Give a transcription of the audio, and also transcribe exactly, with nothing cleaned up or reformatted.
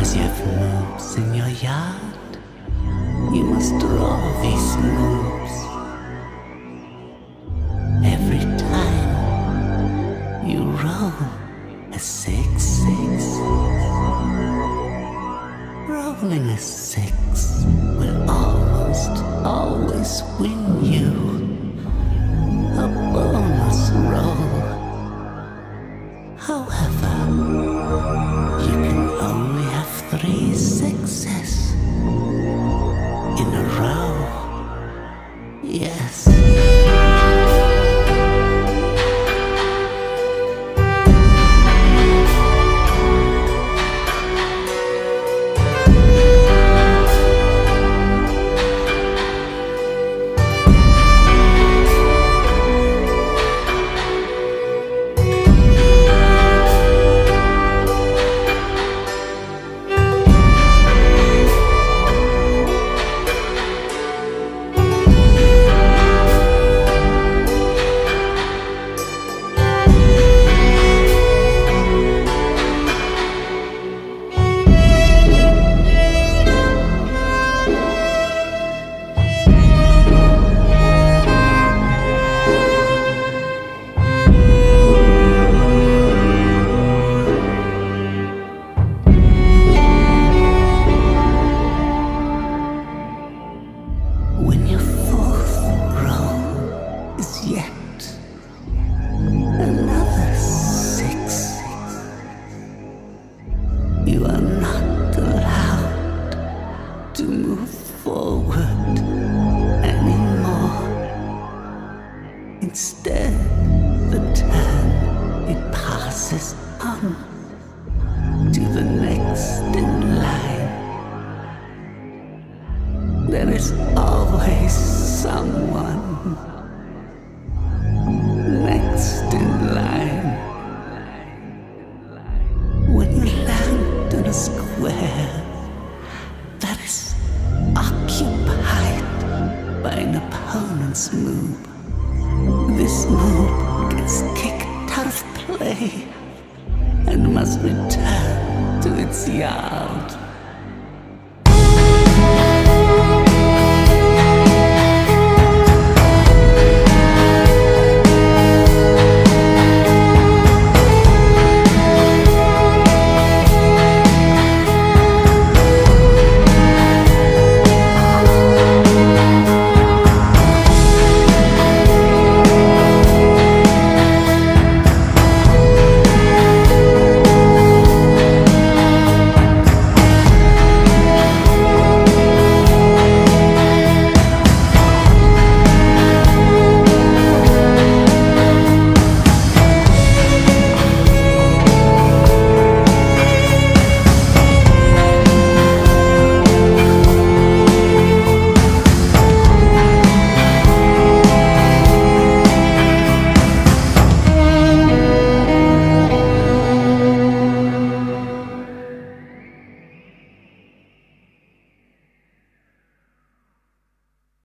Because you have moobs in your yard, you must draw these moobs. Every time you roll a six, six, rolling a six will almost always win you a bonus roll. However, you can only have three sixes in a row. Yes. When your fourth roll is yet another six, you are not allowed to move forward anymore. Instead, the turn it passes on to the next in line. There is always someone next in line. When you land on a square that is occupied by an opponent's moob, this moob gets kicked out of play and must return to its yard.